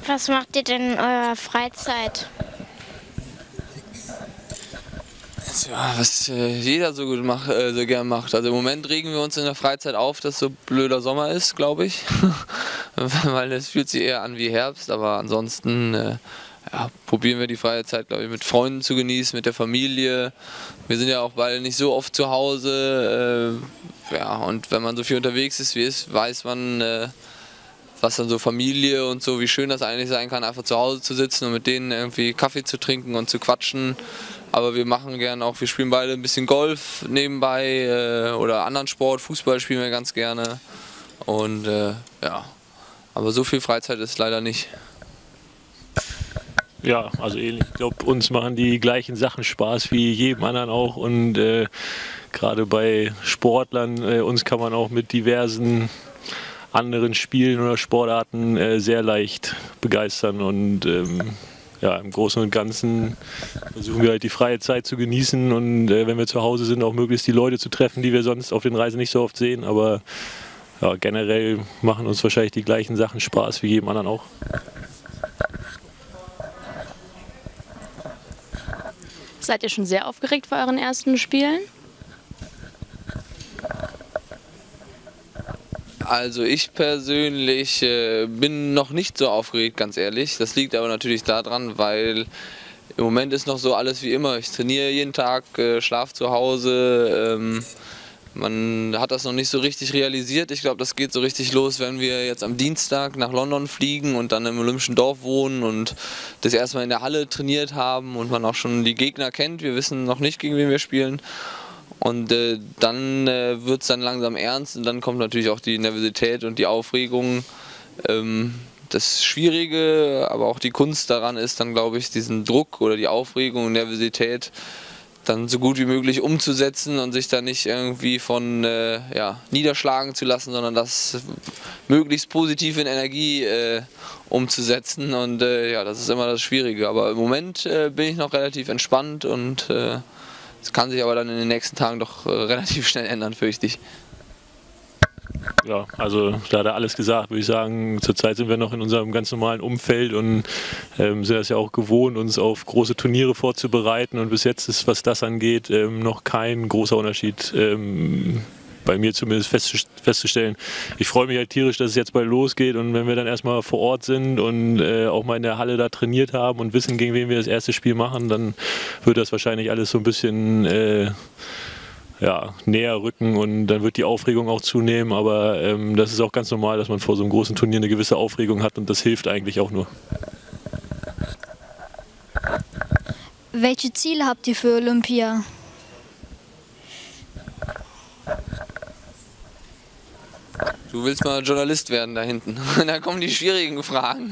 Was macht ihr denn in eurer Freizeit? Ja, was jeder so gut so gern macht. Also im Moment regen wir uns in der Freizeit auf, dass so blöder Sommer ist, glaube ich. Weil es fühlt sich eher an wie Herbst, aber ansonsten ja, probieren wir die freie Zeit, glaube ich, mit Freunden zu genießen, mit der Familie. Wir sind ja auch beide nicht so oft zu Hause. Ja, und wenn man so viel unterwegs ist, wie ist, weiß man, was dann so Familie und so, wie schön das eigentlich sein kann, einfach zu Hause zu sitzen und mit denen irgendwie Kaffee zu trinken und zu quatschen. Aber wir machen gerne auch, wir spielen beide ein bisschen Golf nebenbei oder anderen Sport, Fußball spielen wir ganz gerne. Und ja, aber so viel Freizeit ist leider nicht. Ja, also ähnlich. Ich glaube, uns machen die gleichen Sachen Spaß wie jedem anderen auch. Und gerade bei Sportlern, uns kann man auch mit diversen anderen Spielen oder Sportarten sehr leicht begeistern. Und ja, im Großen und Ganzen versuchen wir halt die freie Zeit zu genießen und wenn wir zu Hause sind, auch möglichst die Leute zu treffen, die wir sonst auf den Reisen nicht so oft sehen. Aber ja, generell machen uns wahrscheinlich die gleichen Sachen Spaß wie jedem anderen auch. Seid ihr schon sehr aufgeregt vor euren ersten Spielen? Also ich persönlich bin noch nicht so aufgeregt, ganz ehrlich. Das liegt aber natürlich daran, weil im Moment ist noch so alles wie immer. Ich trainiere jeden Tag, schlafe zu Hause. Man hat das noch nicht so richtig realisiert. Ich glaube, das geht so richtig los, wenn wir jetzt am Dienstag nach London fliegen und dann im Olympischen Dorf wohnen und das erstmal in der Halle trainiert haben und man auch schon die Gegner kennt. Wir wissen noch nicht, gegen wen wir spielen. Und dann wird es dann langsam ernst und dann kommt natürlich auch die Nervosität und die Aufregung. Das Schwierige, aber auch die Kunst daran ist dann, glaube ich, diesen Druck oder die Aufregung und Nervosität dann so gut wie möglich umzusetzen und sich da nicht irgendwie von ja, niederschlagen zu lassen, sondern das möglichst positiv in Energie umzusetzen. Und ja, das ist immer das Schwierige. Aber im Moment bin ich noch relativ entspannt und das kann sich aber dann in den nächsten Tagen doch relativ schnell ändern, fürchte ich. Ja, also da hat er alles gesagt, würde ich sagen. Zurzeit sind wir noch in unserem ganz normalen Umfeld und sind das ja auch gewohnt, uns auf große Turniere vorzubereiten. Und bis jetzt ist, was das angeht, noch kein großer Unterschied bei mir zumindest festzustellen. Ich freue mich halt tierisch, dass es jetzt bald losgeht und wenn wir dann erstmal vor Ort sind und auch mal in der Halle da trainiert haben und wissen, gegen wen wir das erste Spiel machen, dann wird das wahrscheinlich alles so ein bisschen ja, näher rücken und dann wird die Aufregung auch zunehmen, aber das ist auch ganz normal, dass man vor so einem großen Turnier eine gewisse Aufregung hat und das hilft eigentlich auch nur. Welche Ziele habt ihr für Olympia? Du willst mal Journalist werden da hinten. Da kommen die schwierigen Fragen.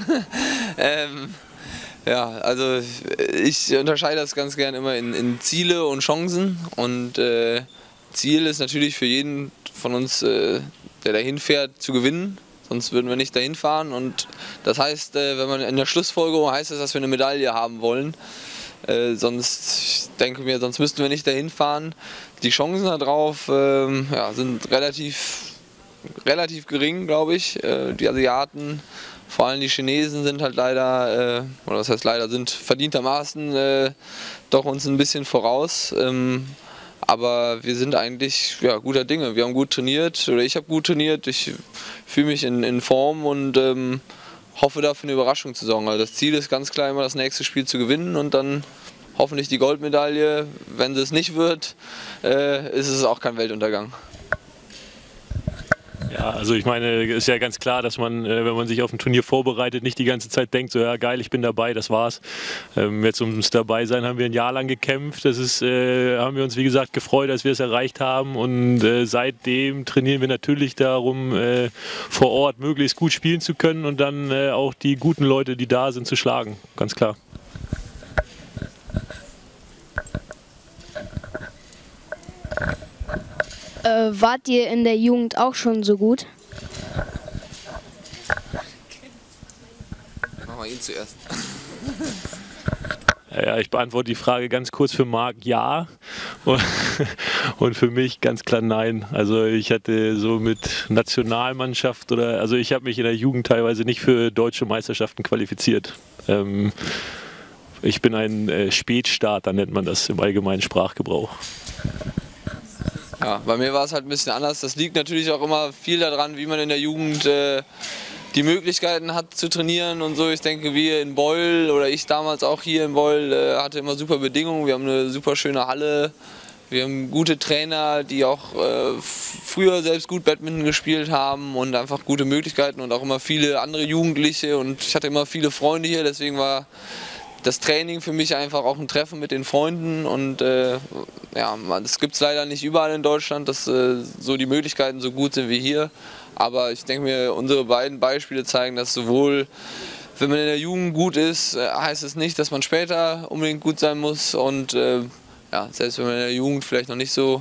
Ja, also ich unterscheide das ganz gern immer in Ziele und Chancen. Und Ziel ist natürlich für jeden von uns, der dahin fährt, zu gewinnen. Sonst würden wir nicht dahin fahren. Und das heißt, wenn man in der Schlussfolgerung heißt es, dass wir eine Medaille haben wollen. Sonst, ich denke mir, sonst müssten wir nicht dahin fahren. Die Chancen darauf ja, sind relativ gering, glaube ich. Die Asiaten, vor allem die Chinesen, sind halt leider, oder was heißt leider, sind verdientermaßen doch uns ein bisschen voraus. Aber wir sind eigentlich ja, guter Dinge. Wir haben gut trainiert, oder ich habe gut trainiert. Ich fühle mich in Form und hoffe dafür eine Überraschung zu sorgen. Also das Ziel ist ganz klar immer, das nächste Spiel zu gewinnen und dann hoffentlich die Goldmedaille. Wenn es nicht wird, ist es auch kein Weltuntergang. Ja, also ich meine, ist ja ganz klar, dass man, wenn man sich auf ein Turnier vorbereitet, nicht die ganze Zeit denkt, so ja geil, ich bin dabei, das war's. Jetzt ums Dabeisein haben wir ein Jahr lang gekämpft, das ist, haben wir uns wie gesagt gefreut, dass wir es erreicht haben und seitdem trainieren wir natürlich darum, vor Ort möglichst gut spielen zu können und dann auch die guten Leute, die da sind, zu schlagen, ganz klar. Wart ihr in der Jugend auch schon so gut? Machen wir ihn zuerst. Ja, Ja, ich beantworte die Frage ganz kurz für Marc, ja. Und für mich ganz klar nein. Also ich hatte so mit Nationalmannschaft also ich habe mich in der Jugend teilweise nicht für deutsche Meisterschaften qualifiziert. Ich bin ein Spätstarter, nennt man das im allgemeinen Sprachgebrauch. Ja, bei mir war es halt ein bisschen anders. Das liegt natürlich auch immer viel daran, wie man in der Jugend die Möglichkeiten hat zu trainieren und so. Ich denke, wir in Beul oder ich damals auch hier in Beul hatte immer super Bedingungen. Wir haben eine super schöne Halle, wir haben gute Trainer, die auch früher selbst gut Badminton gespielt haben und einfach gute Möglichkeiten und auch immer viele andere Jugendliche und ich hatte immer viele Freunde hier, deswegen war das Training für mich einfach auch ein Treffen mit den Freunden und ja, das gibt es leider nicht überall in Deutschland, dass so die Möglichkeiten so gut sind wie hier. Aber ich denke mir, unsere beiden Beispiele zeigen, dass sowohl, wenn man in der Jugend gut ist, heißt es nicht, dass man später unbedingt gut sein muss. Und ja, selbst wenn man in der Jugend vielleicht noch nicht so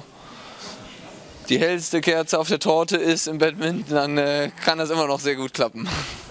die hellste Kerze auf der Torte ist im Badminton, dann kann das immer noch sehr gut klappen.